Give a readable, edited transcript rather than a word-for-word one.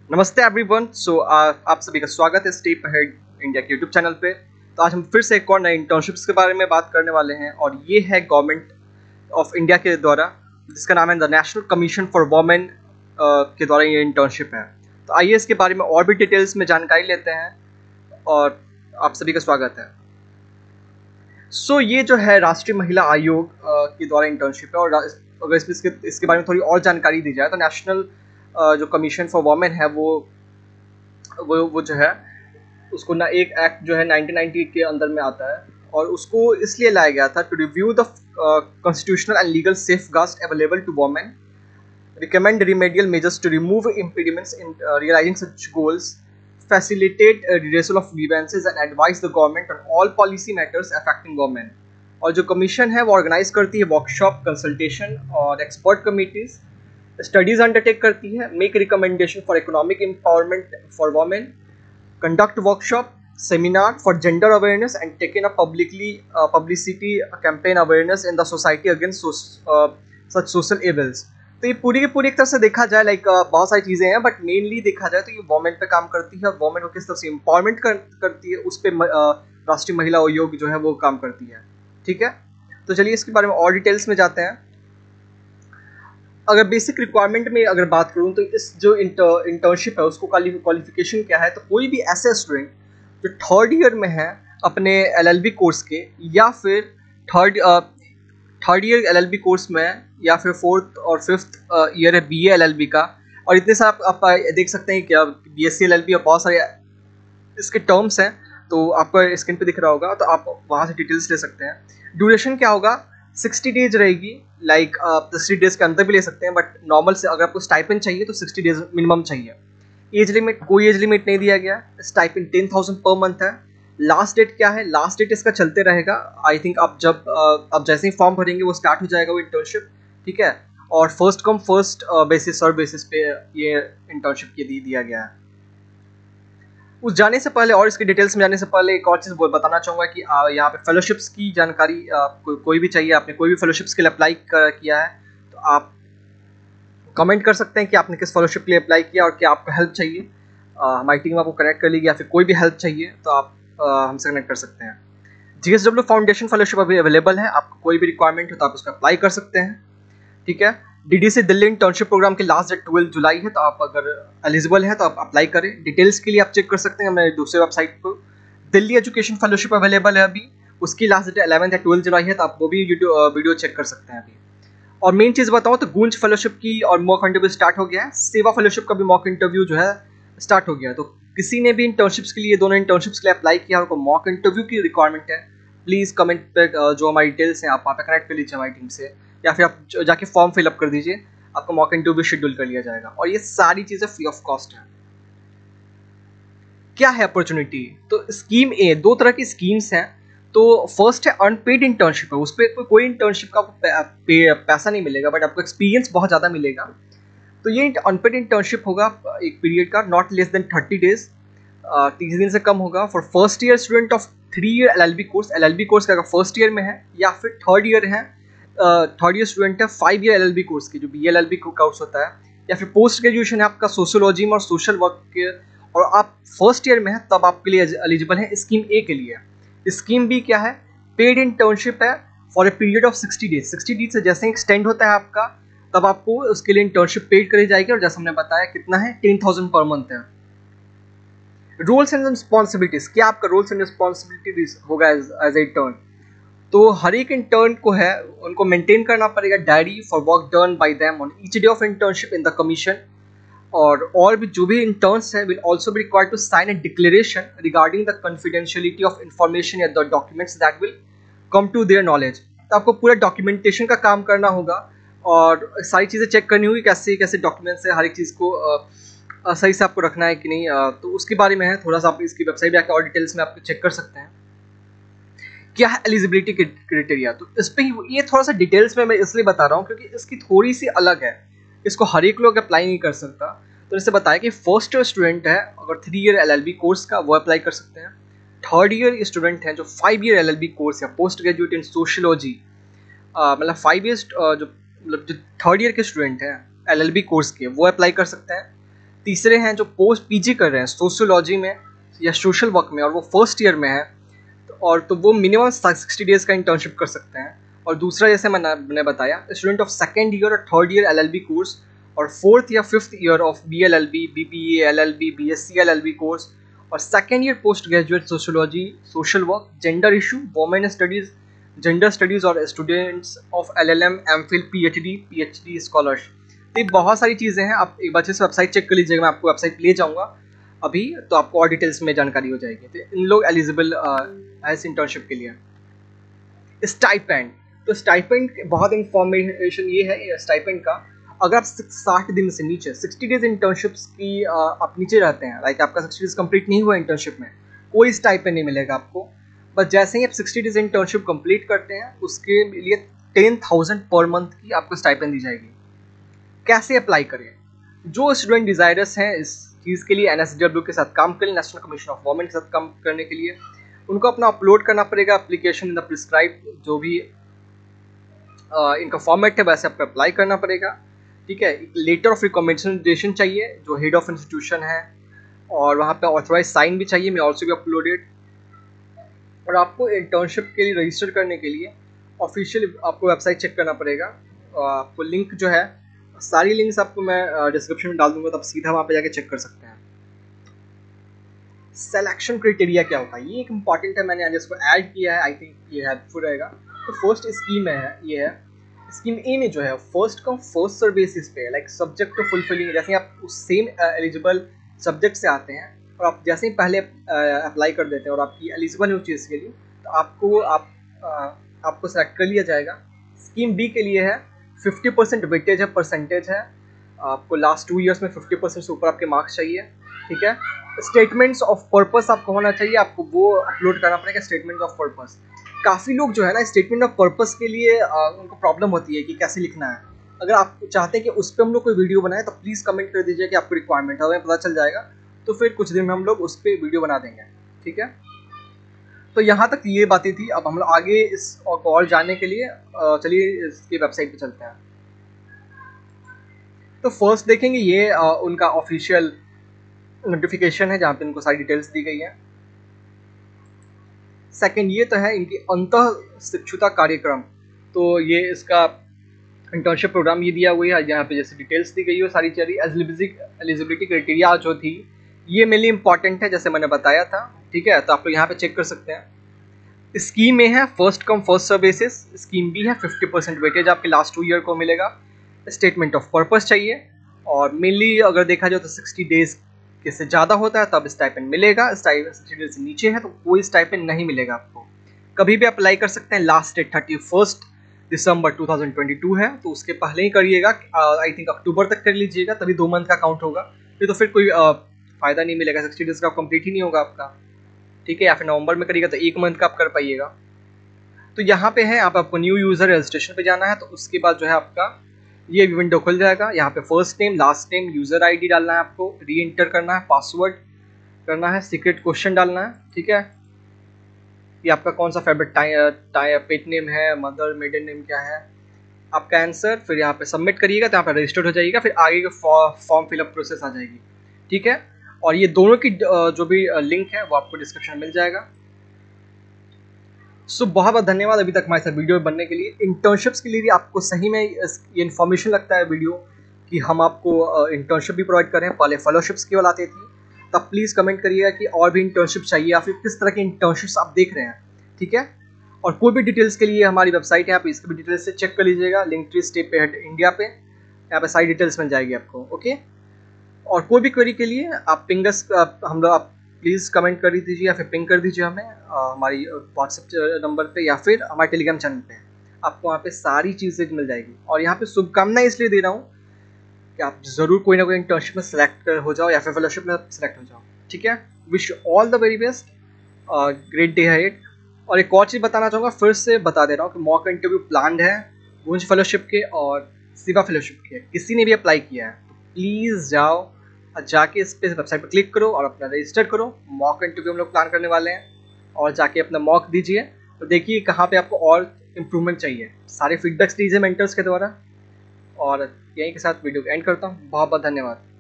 नमस्ते एवरीवन। आप सभी का स्वागत है स्टेप अहेड इंडिया के यूट्यूब चैनल पे। तो आज हम फिर से एक और नए इंटर्नशिप्स के बारे में बात करने वाले हैं और ये है गवर्नमेंट ऑफ इंडिया के द्वारा, जिसका नाम है the national commission for women के द्वारा ये इंटर्नशिप है। तो आइए इसके बारे में और भी डिटेल्स में जानकारी लेते हैं और आप सभी का स्वागत है। ये जो है राष्ट्रीय महिला आयोग के द्वारा इंटर्नशिप है और अगर इसके बारे में थोड़ी और जानकारी दी जाए तो नेशनल जो कमीशन फॉर वुमेन है वो जो है उसको ना एक एक्ट जो है 1990 के अंदर में आता है और उसको इसलिए लाया गया था to review the constitutional and legal safeguards available to women, recommend remedial measures to remove impediments in realizing such goals, facilitate redressal of grievances and advise the government on all policy matters affecting women। और जो commission है वो organise करती है workshop, consultation और expert committees, studies undertake करती है, make recommendation for economic empowerment for women, conduct workshop, seminar for gender awareness and taken up publicity campaign awareness in the society against such social evils। तो ये पूरी की पूरी एक तरह से देखा जाए बहुत सारी चीज़ें हैं, बट मेनली देखा जाए तो ये वुमेन पे काम करती है और वुमेन को किस तरह से एम्पावरमेंट करती है उस पर राष्ट्रीय महिला आयोग जो है वो काम करती है। ठीक है, तो चलिए इसके बारे में और डिटेल्स में जाते हैं। अगर बेसिक रिक्वायरमेंट में अगर बात करूँ तो इस जो इंटर्नशिप है उसको क्वालिफिकेशन क्या है, तो कोई भी ऐसे स्टूडेंट जो थर्ड ईयर में है अपने एलएलबी कोर्स के, या फिर थर्ड ईयर एलएलबी कोर्स में है, या फिर फोर्थ और फिफ्थ ईयर है बीए एलएलबी का, और इतने सारे आप देख सकते हैं क्या बीएससी एलएलबी और बहुत सारे इसके टर्म्स हैं, तो आपको स्क्रीन पे दिख रहा होगा, तो आप वहाँ से डिटेल्स ले सकते हैं। ड्यूरेशन क्या होगा, 60 डेज रहेगी। आप 60 डेज के अंदर भी ले सकते हैं, बट नॉर्मल से अगर आपको स्टाइपेंड चाहिए तो 60 डेज मिनिमम चाहिए। एज लिमिट, कोई एज लिमिट नहीं दिया गया। स्टाइपेंड 10,000 पर मंथ है। लास्ट डेट क्या है, लास्ट डेट इसका चलते रहेगा। आई थिंक आप जैसे ही फॉर्म भरेंगे वो स्टार्ट हो जाएगा वो इंटर्नशिप। ठीक है, और फर्स्ट कम फर्स्ट बेसिस और बेसिस पे ये इंटर्नशिप के दिया गया है। उस जाने से पहले और इसके डिटेल्स में जाने से पहले एक और चीज़ बताना चाहूँगा कि यहाँ पे फेलोशिप्स की जानकारी कोई भी चाहिए, आपने कोई भी फेलोशिप्स के लिए अप्लाई किया है तो आप कमेंट कर सकते हैं कि आपने किस फेलोशिप के लिए अप्लाई किया और क्या आपको हेल्प चाहिए। हमारी टीम आपको कनेक्ट कर लेगी, या फिर कोई भी हेल्प चाहिए तो आप हमसे कनेक्ट कर सकते हैं। जीएसडब्ल्यू फाउंडेशन फेलोशिप अभी अवेलेबल है, आपको कोई भी रिक्वायरमेंट हो तो आप उसका अप्लाई कर सकते हैं। ठीक है, डीडीसी दिल्ली इंटर्नशिप प्रोग्राम की लास्ट डेट 12 जुलाई है, तो आप अगर एलिजिबल हैं तो आप अप्लाई करें। डिटेल्स के लिए आप चेक कर सकते हैं मेरे दूसरे वेबसाइट पर। दिल्ली एजुकेशन फेलोशिप अवेलेबल है अभी, उसकी लास्ट डेट 11 या 12 जुलाई है, तो आप वो भी वीडियो चेक कर सकते हैं अभी। और मेन चीज़ बताऊँ तो गूंज फेलोशिप की और मॉक इंटरव्यू स्टार्ट हो गया है। सेवा फेलोशिप का भी मॉक इंटरव्यू जो है स्टार्ट हो गया है, तो किसी ने भी इंटर्नशिप्स के लिए, दोनों इंटर्नशिप्स के लिए अप्लाई किया और मॉक इंटरव्यू की रिक्वायरमेंट है, प्लीज़ कमेंट पे जो हमारी डिटेल्स हैं आप वहाँ पे कनेक्ट कर लीजिए हमारी टीम से, या फिर आप जाके फॉर्म फिलअप कर दीजिए, आपका मॉक इंटरव्यू शेड्यूल कर लिया जाएगा। और ये सारी चीज़ें फ्री ऑफ कॉस्ट है। क्या है अपॉर्चुनिटी, तो स्कीम ए, दो तरह की स्कीम्स हैं। तो फर्स्ट है अनपेड इंटर्नशिप है, उस पर कोई इंटर्नशिप का पैसा नहीं मिलेगा, बट आपको एक्सपीरियंस बहुत ज़्यादा मिलेगा। तो ये अनपेड इंटर्नशिप होगा एक पीरियड का, नॉट लेस देन 30 डेज, 30 दिन से कम होगा। For first year student of 3 year LLB course, LLB course का फर्स्ट ईयर में है या फिर थर्ड ईयर है, थर्ड ईयर स्टूडेंट है 5 ईयर एलएलबी कोर्स की जो बीएलएलबी कोर्स होता है, या फिर पोस्ट ग्रेजुएशन है आपका सोशियोलॉजी में और सोशल वर्क के, और आप फर्स्ट ईयर में है तब आपके लिए एलिजिबल है स्कीम ए के लिए। स्कीम बी क्या है, पेड इंटर्नशिप है for a period of 60 days. 60 days से जैसे एक्सटेंड होता है आपका, तब आपको उसके लिए इंटर्नशिप पेड करी जाएगी, और जैसे हमने बताया कितना है, 10,000 पर मंथ है। रोल्स एंड रिस्पॉन्सिबिलिटीज, क्या आपका रोल्स एंड रिस्पॉन्सिबिलिटीज होगा एज ए इंटर्न, तो हर एक इंटर्न को है उनको मेंटेन करना पड़ेगा diary for work done by them on each day of internship in the commission, और भी जो भी इंटर्न्स है will also be required to sign a declaration regarding the confidentiality of information या the documents that will come to their knowledge. तो आपको पूरा documentation का काम करना होगा और सारी चीज़ें चेक करनी होगी, कैसे कैसे डॉक्यूमेंट्स है, हर एक चीज़ को सही से आपको रखना है कि नहीं, तो उसके बारे में है थोड़ा सा, आप इसकी वेबसाइट पे आकर और डिटेल्स में आप चेक कर सकते हैं। क्या है एलिजिबिलिटी क्राइटेरिया, तो इस पर ये थोड़ा सा डिटेल्स में मैं इसलिए बता रहा हूँ क्योंकि इसकी थोड़ी सी अलग है, इसको हर एक लोग अप्लाई नहीं कर सकता। तो जैसे बताया कि फर्स्ट ईयर स्टूडेंट है अगर 3 ईयर एलएलबी कोर्स का, वो अप्लाई कर सकते हैं। थर्ड ईयर स्टूडेंट हैं जो 5 ईयर एलएलबी कोर्स या पोस्ट ग्रेजुएट इन सोशियोलॉजी, मतलब 5 ईयर्स जो थर्ड ईयर के स्टूडेंट हैं एलएलबी कोर्स के, वो अप्लाई कर सकते हैं। तीसरे हैं जो पोस्ट पीजी कर रहे हैं सोशियोलॉजी में या सोशल वर्क में और वो फर्स्ट ईयर में है, तो वो मिनिमम 60 डेज का इंटर्नशिप कर सकते हैं। और दूसरा जैसे मैंने बताया स्टूडेंट ऑफ सेकेंड ईयर और थर्ड ईयर एलएलबी कोर्स और फोर्थ या fifth year of BLLB, BBA, LLB, BSc LLB course और second year post graduate sociology, social work, gender issue, women studies, gender studies और students of LLM, MPhil, PhD scholars. ये बहुत सारी चीज़ें हैं, आप एक बार से वेबसाइट चेक कर लीजिएगा, मैं आपको वेबसाइट ले जाऊँगा अभी, तो आपको और डिटेल्स में जानकारी हो जाएगी। तो इन लोग एलिजिबल है इस इंटर्नशिप के लिए। स्टाइपेंड, तो स्टाइपेंड बहुत इंफॉर्मेशन ये है स्टाइपेंड का, अगर आप 60 दिन से नीचे 60 डेज इंटर्नशिप्स की आप नीचे रहते हैं, लाइक आपका 60 डेज कंप्लीट नहीं हुआ इंटर्नशिप में, कोई स्टाइपेंड नहीं मिलेगा आपको। बस जैसे ही आप 60 डेज इंटर्नशिप कंप्लीट करते हैं उसके लिए 10,000 पर मंथ की आपको स्टाइपेंड दी जाएगी। कैसे अप्लाई करें? जो स्टूडेंट डिजायरस हैं इस चीज़ के लिए एनएसडब्ल्यू के साथ काम करें, नेशनल कमीशन ऑफ वुमेन के साथ काम करने के लिए, उनको अपना अपलोड करना पड़ेगा एप्लीकेशन इन द प्रिस्क्राइब, जो भी इनका फॉर्मेट है वैसे आपको अप्लाई करना पड़ेगा। ठीक है, एक लेटर ऑफ रिकमेंडेशन चाहिए जो हेड ऑफ इंस्टीट्यूशन है, और वहाँ पे ऑथराइज साइन भी चाहिए, मैं ऑल्सो भी अपलोडेड। और आपको इंटर्नशिप के लिए रजिस्टर करने के लिए ऑफिशियल आपको वेबसाइट चेक करना पड़ेगा। आपको लिंक जो है, सारी लिंक्स आपको मैं डिस्क्रिप्शन में डाल दूंगा, तो आप सीधा वहाँ पे जाके चेक कर सकते हैं। सिलेक्शन क्राइटेरिया क्या होगा, ये एक इंपॉर्टेंट है, मैंने आज इसको ऐड किया है, आई थिंक ये हेल्पफुल रहेगा। तो फर्स्ट स्कीम है, ये है स्कीम ए में जो है first come first serve basis पे, लाइक सब्जेक्ट टू फुलफिलिंग, जैसे आप उस सेम एलिजिबल सब्जेक्ट से आते हैं और आप जैसे ही पहले अप्लाई कर देते हैं और आपकी एलिजिबल है उस चीज़ के लिए, तो आपको सेलेक्ट कर लिया जाएगा। स्कीम बी के लिए है 50% वेटेज है, परसेंटेज है, आपको लास्ट 2 ईयर्स में 50% से ऊपर आपके मार्क्स चाहिए। ठीक है, स्टेटमेंट्स ऑफ पर्पस आपको होना चाहिए, आपको वो अपलोड करना पड़ेगा, स्टेटमेंट ऑफ पर्पस। काफ़ी लोग जो है ना स्टेटमेंट ऑफ पर्पस के लिए उनको प्रॉब्लम होती है कि कैसे लिखना है। अगर आप चाहते हैं कि उस पर हम लोग कोई वीडियो बनाए तो प्लीज़ कमेंट कर दीजिए कि आपको रिक्वायरमेंट है, हमें पता चल जाएगा, तो फिर कुछ दिन में हम लोग उस पर वीडियो बना देंगे। ठीक है, तो यहाँ तक ये बातें थी। अब हम लोग आगे इस और जानने के लिए चलिए इसकी वेबसाइट पे चलते हैं। तो फर्स्ट देखेंगे ये उनका ऑफिशियल नोटिफिकेशन है जहाँ पे इनको सारी डिटेल्स दी गई है। सेकंड ये तो है इनकी अंतः शिक्षुता कार्यक्रम, तो ये इसका इंटर्नशिप प्रोग्राम ये दिया हुआ है, यहाँ पे जैसे डिटेल्स दी गई है सारी चीज़। एलिजिबिलिटी क्राइटेरिया जो थी ये मेनली इंपॉर्टेंट है, जैसे मैंने बताया था। ठीक है, तो आप लोग यहाँ पे चेक कर सकते हैं। स्कीम ए है first come first serve basis, scheme B है 50% वेटेज आपके लास्ट 2 ईयर को मिलेगा, स्टेटमेंट ऑफ पर्पस चाहिए, और मेनली अगर देखा जाए तो 60 डेज के से ज़्यादा होता है तब स्टाइपेंड मिलेगा, 60 डेज से नीचे है तो कोई स्टाइपेंड नहीं मिलेगा आपको। कभी भी अप्लाई कर सकते हैं, लास्ट डेट 31 दिसंबर 2022 है, तो उसके पहले ही करिएगा। आई थिंक अक्टूबर तक कर लीजिएगा, तभी 2 मंथ का काउंट होगा, नहीं तो फिर कोई फ़ायदा नहीं मिलेगा, 60 डेज का कंप्लीट ही नहीं होगा आपका। ठीक है, या फिर नवंबर में करिएगा तो 1 मंथ का आप कर पाइएगा। तो यहाँ पे है आपको न्यू यूज़र रजिस्ट्रेशन पे जाना है, तो उसके बाद जो है आपका ये विंडो खुल जाएगा। यहाँ पे first name, last name, user ID डालना है, आपको री एंटर करना है, पासवर्ड करना है, सीक्रेट क्वेश्चन डालना है। ठीक है, ये आपका कौन सा फेवरेट पेट नेम है, मदर मेडन नेम क्या है, आपका आंसर, फिर यहाँ पे सबमिट करिएगा तो यहाँ पे रजिस्टर्ड हो जाएगा, फिर आगे के फॉर्म फिलअप प्रोसेस आ जाएगी। ठीक है, और ये दोनों की जो भी लिंक है वो आपको डिस्क्रिप्शन में मिल जाएगा। सो बहुत बहुत धन्यवाद अभी तक हमारे साथ वीडियो बनने के लिए। इंटर्नशिप्स के लिए भी आपको सही में ये इन्फॉर्मेशन लगता है वीडियो कि हम आपको इंटर्नशिप भी प्रोवाइड कर रहे हैं, पहले फेलोशिप्स केवल आती थी, तब प्लीज़ कमेंट करिएगा कि और भी इंटर्नशिप चाहिए या फिर किस तरह की इंटर्नशिप्स आप देख रहे हैं। ठीक है, और कोई भी डिटेल्स के लिए हमारी वेबसाइट है, आप इसकी भी डिटेल्स से चेक कर लीजिएगा, लिंक्डइन स्टेप पे हेड इंडिया पे, यहाँ पे सारी डिटेल्स मिल जाएगी आपको। ओके, और कोई भी क्वेरी के लिए आप पिंगस हम लोग आप प्लीज़ कमेंट कर दीजिए या फिर पिंग कर दीजिए हमें हमारी व्हाट्सएप नंबर पे या फिर हमारे टेलीग्राम चैनल पे, आपको वहाँ पे सारी चीज़ें मिल जाएगी। और यहाँ पे शुभकामनाएं इसलिए दे रहा हूँ कि आप ज़रूर कोई ना कोई इंटर्नशिप में सेलेक्ट हो जाओ या फिर फेलोशिप में सेलेक्ट हो जाओ। ठीक है, wish you all the very best, great day ahead. और एक और चीज़ बताना चाहूँगा, फिर से बता दे रहा हूँ कि मॉक इंटरव्यू प्लान्ड है गुंज फेलोशिप के और सिवा फेलोशिप के, किसी ने भी अप्लाई किया है तो प्लीज़ जाओ, जाके इस पे वेबसाइट पर क्लिक करो और अपना रजिस्टर करो। मॉक इंटरव्यू हम लोग प्लान करने वाले हैं, और जाके अपना मॉक दीजिए, तो देखिए कहाँ पे आपको और इम्प्रूवमेंट चाहिए। सारे फीडबैक्स दीजिए मेंटर्स के द्वारा, और यहीं के साथ वीडियो को एंड करता हूँ। बहुत बहुत धन्यवाद।